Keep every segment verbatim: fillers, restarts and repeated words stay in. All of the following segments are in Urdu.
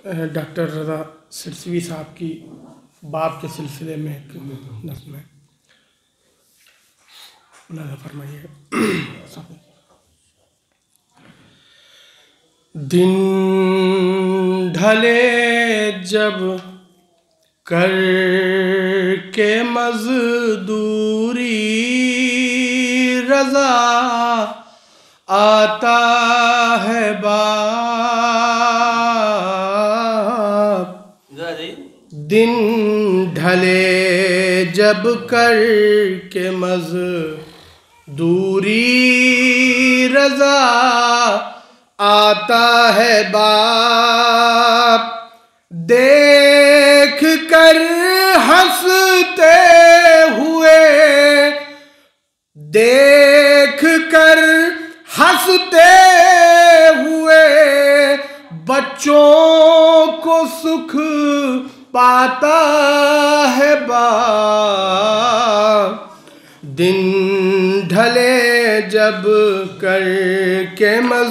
ڈاکٹر رضا سرسوی صاحب کی باپ کے سلسلے میں ایک نظم ہے، ملاحظہ فرمائیے گا۔ دن ڈھلے جب کر کے مزدوری رضا آتا ہے باپ، دن ڈھلے جب کر کے مزدوری رضا آتا ہے باپ، دیکھ کر ہنستے ہوئے دیکھ کر ہنستے ہوئے بچوں کو سکھ پاتا ہے باپ، دن ڈھلے جب کر کے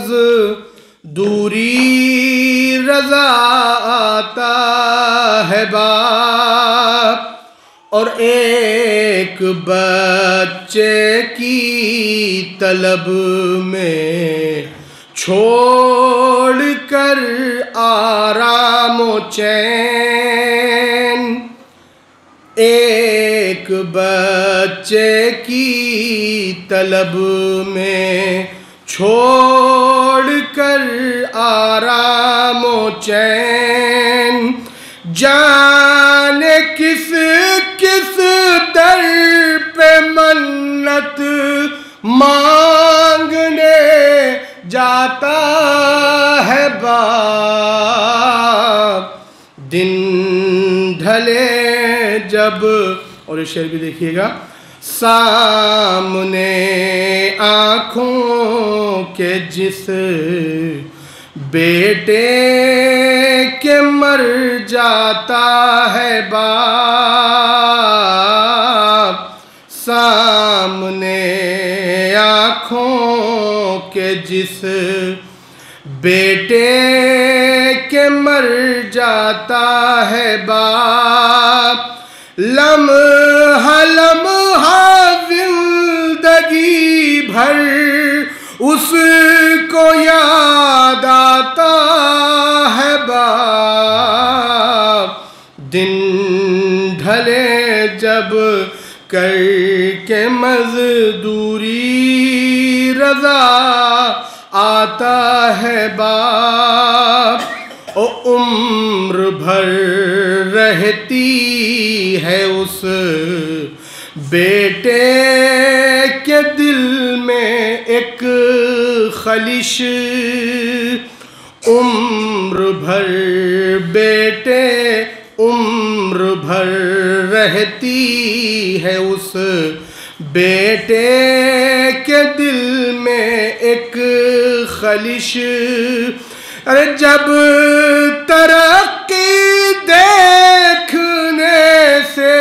مزدوری رضا آتا ہے باپ، اور ایک بچے کی طلب میں چھوڑ کر آرام و چین، ایک بچے کی طلب میں چھوڑ کر آرام و چین، جانے کس کس در پہ منت مانگنے جاتا ہے باپ، دن ڈھلے جب، اور یہ شعر بھی دیکھیے گا، سامنے آنکھوں کے جس بیٹے کے مر جاتا ہے باپ، سامنے آنکھوں کے جس بیٹے کے مر جاتا ہے باپ، لمحہ لمحہ زندگی بھر اس کو یاد آتا ہے باپ، دن ڈھلے جب کر کے مزدوری رضا آتا ہے باپ، او عمر بھر رہتی ہے اس بیٹے کے دل میں ایک خلش، عمر بھر بیٹے عمر بھر رہتی ہے اس بیٹے کے دل میں ایک خلش، ارے جب ترقی دیکھنے سے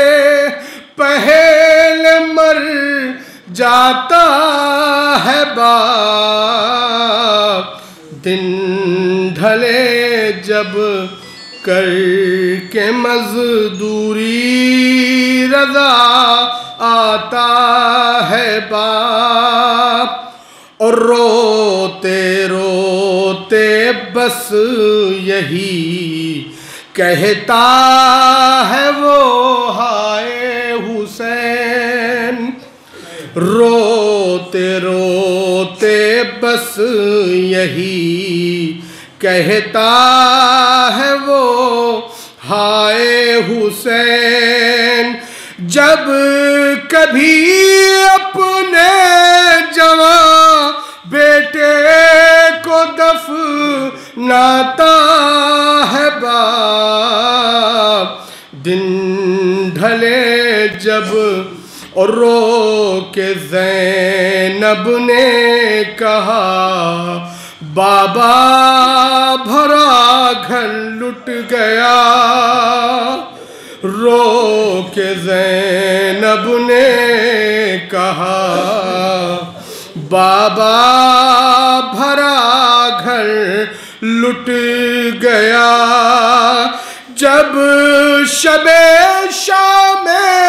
پہلے مر جاتا ہے باپ، دن ڈھلے جب کر کے مزدوری رضا آتا ہے باپ، اور روتے روتے بس یہی کہتا ہے وہ ہائے حسین، روتے روتے بس یہی کہتا ہے وہ ہائے حسین، جب کبھی اپنے جوان بیٹے کو دفناتا ہے باپ، دن ڈھلے جب، اور رو کے زینب نے کہا بابا بھرا گھر لٹ گیا، رو کے زینب نے کہا بابا بھرا گھر لٹ گیا، جب شب شام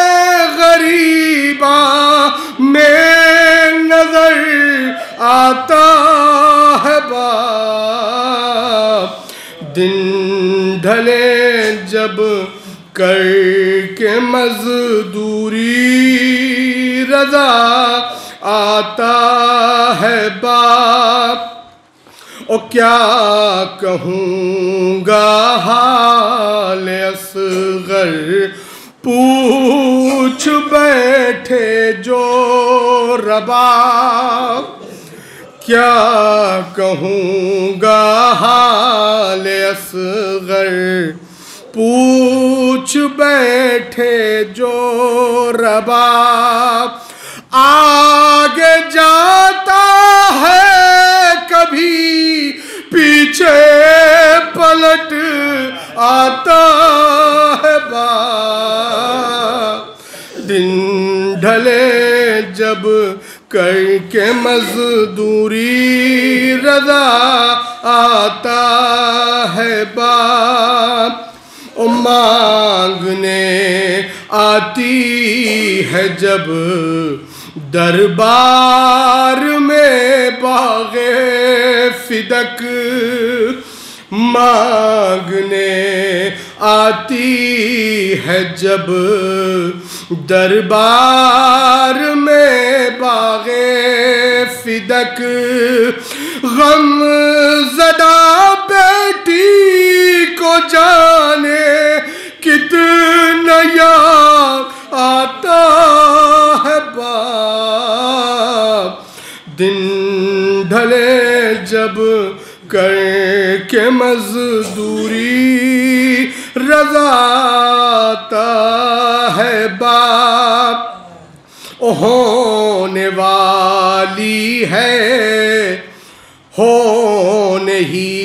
غریباں میں نظر آتا ہے باپ، دن ڈھلے جب کر کے مزدوری رضا آتا ہے باپ، او کیا کہوں گا حال اصغر پوچھ بیٹھے جو رباب، کیا کہوں گا حال اصغر پوچھ بیٹھے جو رباب، آگے جاتا ہے کبھی پیچھے پلٹ آتا ہے باپ، دن ڈھلے جب کر کے مزدوری رضا آتا ہے باپ، او مانگنے آتی ہے جب دربار میں باغ فدق، مانگنے آتی ہے جب دربار میں باغ فدق، غم زدہ بیٹی کو جانے کتنا یاد آتا ہے باپ، دن ڈھلے جب کر کے مزدوری رضا آتا ہے باپ، ہونے والی ہے ہونے ہی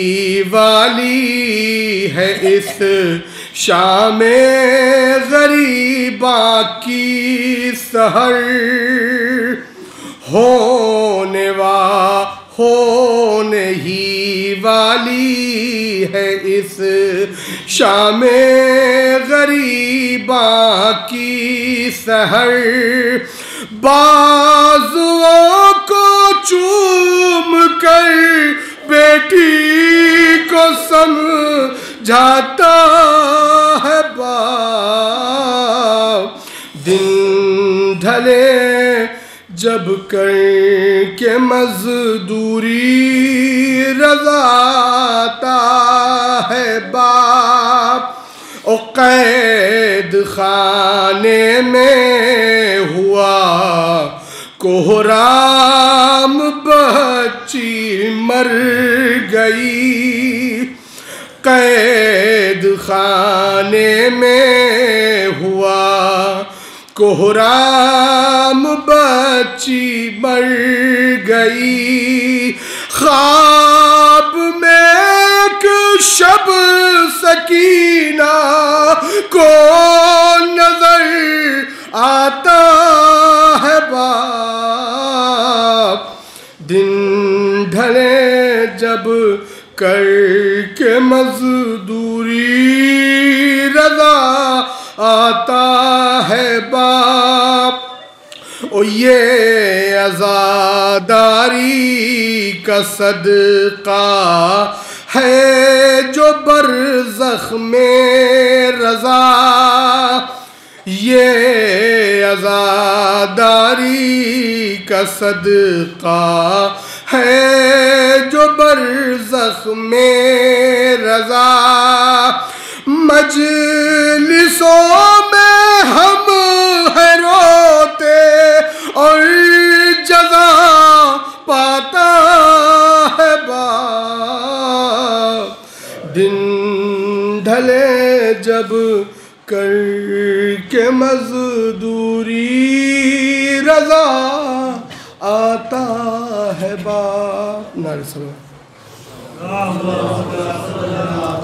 والی ہے اس شام غریباں کی سحر، ہونے وا ہونے ہی والی ہے اس شام غریباں کی سحر، بازوؤں کو چوم کر بیٹی کو سمجھاتا ہے باپ، دن ڈھلے جب کر کے مزدوری رضا آتا ہے باپ، او قید خانے میں ہوا کوہرام بچی مر گئی، قید خانے میں ہوا کوہرام بچی مر گئی، خواب میں ایک شب سکینہ کو نظر آتا ہے باپ، دن ڈھلے جب کر کے مزدوری رضا آتا ہے باپ، او یہ عزاداری کا صدقہ ہے جو برزخ میں رضا، یہ عزاداری کا صدقہ ہے جو برزخ میں رضا، مجلسوں میں ہم ہیں روتے اور جزا پاتا ہے باپ، دن ڈھلے جب کر کے مزدوری رضا آتا ہے باپ، نعرہ صلوات۔